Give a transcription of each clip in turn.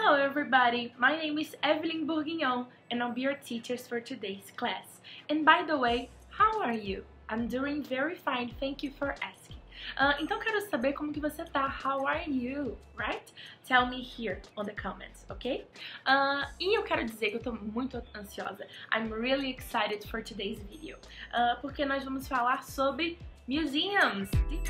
Hello everybody, my name is Evelyn Bourguignon and I'll be your teacher for today's class. And by the way, how are you? I'm doing very fine, thank you for asking. Então quero saber como que você tá. How are you? Right? Tell me here on the comments, ok? E eu quero dizer que eu tô muito ansiosa. I'm really excited for today's video. Porque nós vamos falar sobre museums.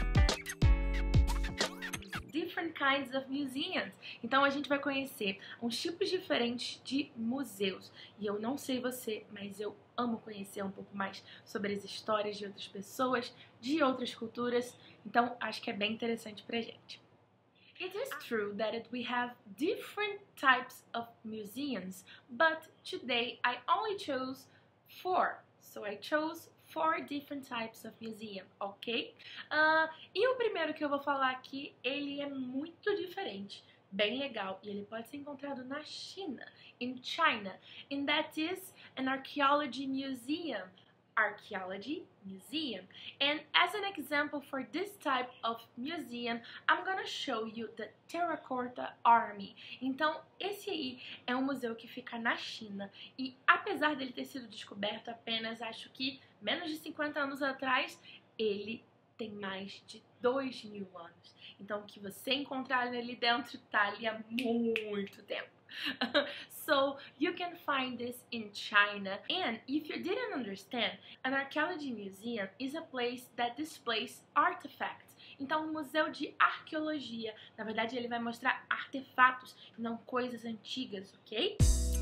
Different kinds of museums. Então a gente vai conhecer uns tipos diferentes de museus. E eu não sei você, mas eu amo conhecer um pouco mais sobre as histórias de outras pessoas, de outras culturas. Então acho que é bem interessante pra gente. It is true that we have different types of museums, but today I only chose 4. So I chose 4 different types of museum, ok? E o primeiro que eu vou falar aqui, ele é muito diferente, bem legal, e ele pode ser encontrado na China, in China, and that is an archaeology museum. Archaeology museum. And as an example for this type of museum, I'm gonna show you the Terracotta Army. Então, esse aí é um museu que fica na China e apesar dele ter sido descoberto apenas, acho que menos de 50 anos atrás, ele tem mais de 2.000 anos. Então, o que você encontrar ali dentro tá ali há muito tempo. So you can find this in China. And if you didn't understand, an archaeology museum is a place that displays artifacts. Então, um museu de arqueologia, na verdade, ele vai mostrar artefatos, não coisas antigas, ok?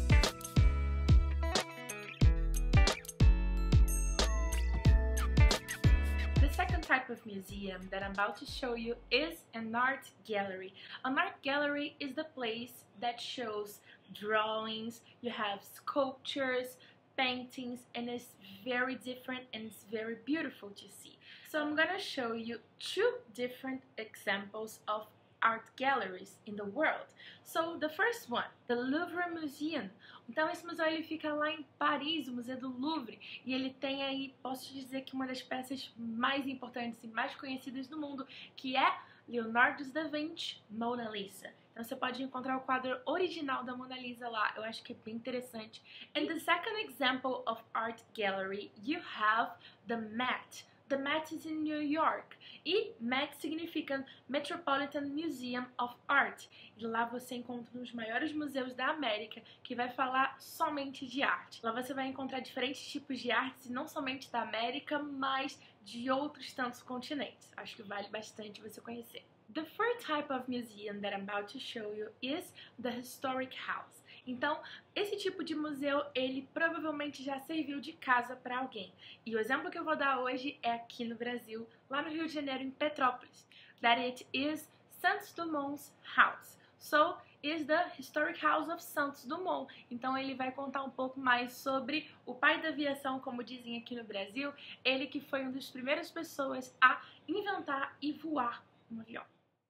The second type of museum that I'm about to show you is an art gallery. An art gallery is the place that shows drawings, you have sculptures, paintings, and it's very different and it's very beautiful to see. So I'm gonna show you 2 different examples of art galleries in the world. So the first one, the Louvre Museum. Então esse museu ele fica lá em Paris, o Museu do Louvre, e ele tem aí, posso te dizer que uma das peças mais importantes e mais conhecidas do mundo, que é Leonardo da Vinci, Mona Lisa. Então você pode encontrar o quadro original da Mona Lisa lá, eu acho que é bem interessante. And the second example of art gallery, you have the Met. The Met is in New York. E Met significa Metropolitan Museum of Art. E lá você encontra um dos maiores museus da América que vai falar somente de arte. Lá você vai encontrar diferentes tipos de artes, e não somente da América, mas de outros tantos continentes. Acho que vale bastante você conhecer. The third type of museum that I'm about to show you is the Historic House. Então, esse tipo de museu, ele provavelmente já serviu de casa para alguém. E o exemplo que eu vou dar hoje é aqui no Brasil, lá no Rio de Janeiro, em Petrópolis. That it is Santos Dumont's house. So, is the Historic House of Santos Dumont. Então, ele vai contar um pouco mais sobre o pai da aviação, como dizem aqui no Brasil. Ele que foi uma das primeiras pessoas a inventar e voar um avião.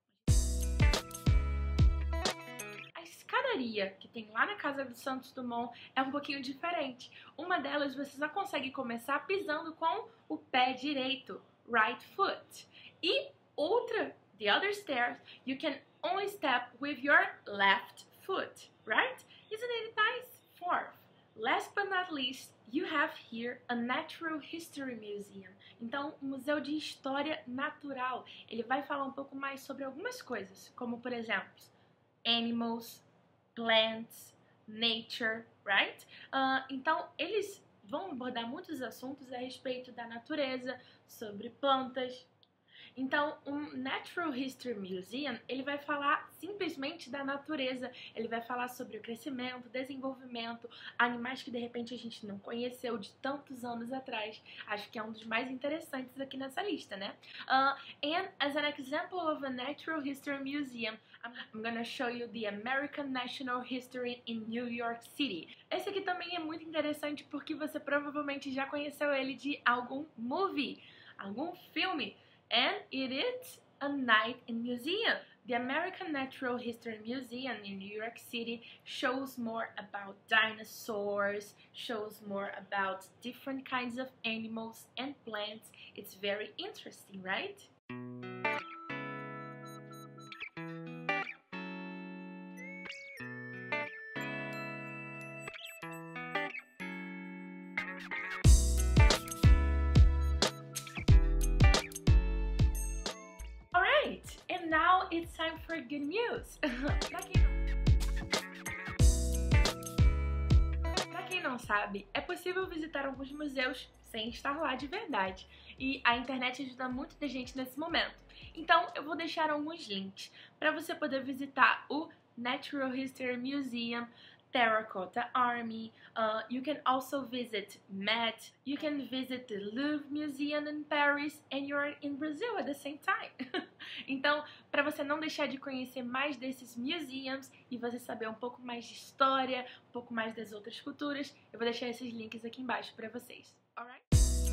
A escadaria que tem lá na casa do Santos Dumont é um pouquinho diferente. Uma delas você só consegue começar pisando com o pé direito, right foot. E outra, the other stairs, you can only step with your left foot, right? Isn't it nice? Fourth, last but not least, you have here a Natural History Museum. Então, um museu de história natural. Ele vai falar um pouco mais sobre algumas coisas, como por exemplo, animals, plants, nature, right? Então, eles vão abordar muitos assuntos a respeito da natureza, sobre plantas. Então, um Natural History Museum, ele vai falar simplesmente da natureza, ele vai falar sobre o crescimento, desenvolvimento, animais que de repente a gente não conheceu de tantos anos atrás. Acho que é um dos mais interessantes aqui nessa lista, né? And as an example of a Natural History Museum, I'm gonna show you the American National History in New York City. Esse aqui também é muito interessante porque você provavelmente já conheceu ele de algum movie, algum filme. And it is a night in museum. The American Natural History Museum in New York City shows more about dinosaurs, shows more about different kinds of animals and plants. It's very interesting, right? Alright, and now it's time for good news. Pra quem não sabe, é possível visitar alguns museus sem estar lá de verdade. E a internet ajuda muito a gente nesse momento. Então eu vou deixar alguns links para você poder visitar o Natural History Museum, Terracotta Army. You can also visit Met. You can visit the Louvre Museum in Paris, and you're in Brazil at the same time. Então, para você não deixar de conhecer mais desses museums e você saber um pouco mais de história, um pouco mais das outras culturas, eu vou deixar esses links aqui embaixo para vocês. Alright?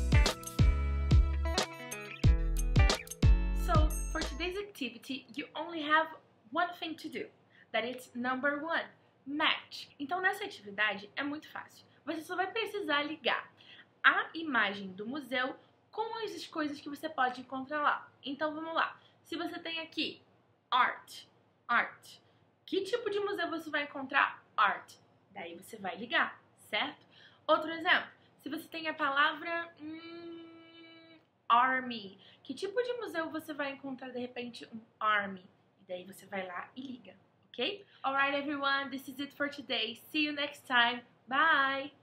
So, for today's activity, you only have one thing to do. That is number 1. Match. Então nessa atividade é muito fácil. Você só vai precisar ligar a imagem do museu com as coisas que você pode encontrar lá. Então vamos lá. Se você tem aqui art, que tipo de museu você vai encontrar? Art. Daí você vai ligar, certo? Outro exemplo. Se você tem a palavra army, que tipo de museu você vai encontrar de repente um army? E daí você vai lá e liga. Okay? Alright everyone, this is it for today. See you next time. Bye!